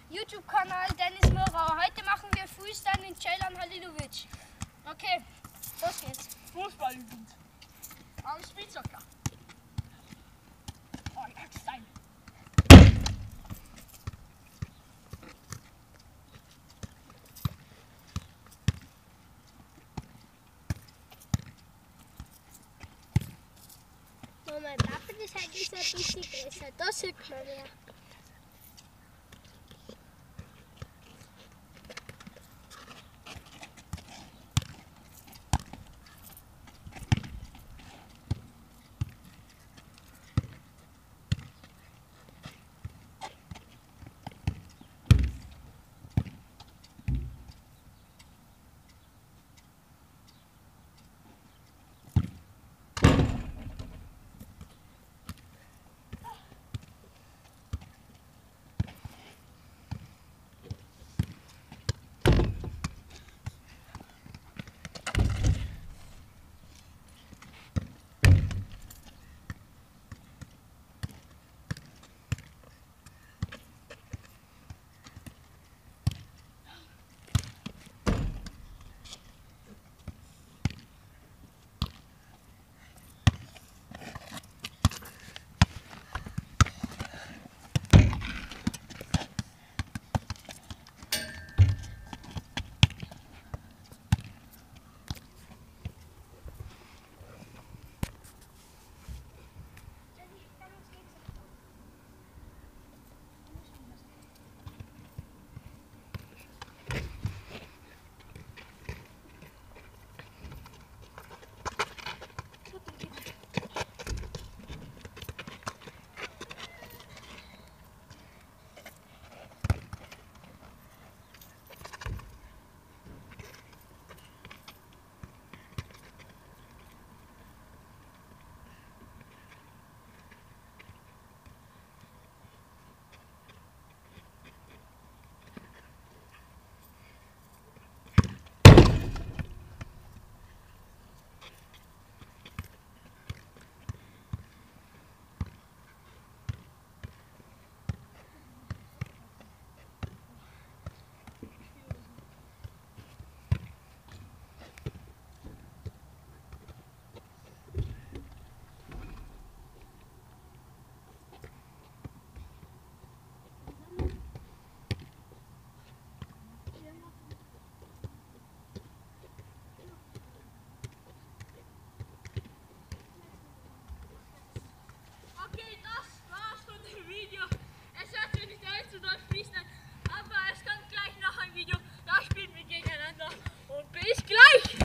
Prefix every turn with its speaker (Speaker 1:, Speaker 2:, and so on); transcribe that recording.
Speaker 1: YouTube-Kanal Dennis Mörauer. Heute machen wir Freestyle in Ceylan Halilovic. Okay, los geht's.
Speaker 2: Fußball übrigens. Am Spielzeugdach. Oh, jetzt sein.
Speaker 1: Mein Papa, das halt ist ein bisschen besser. Das sieht man ja.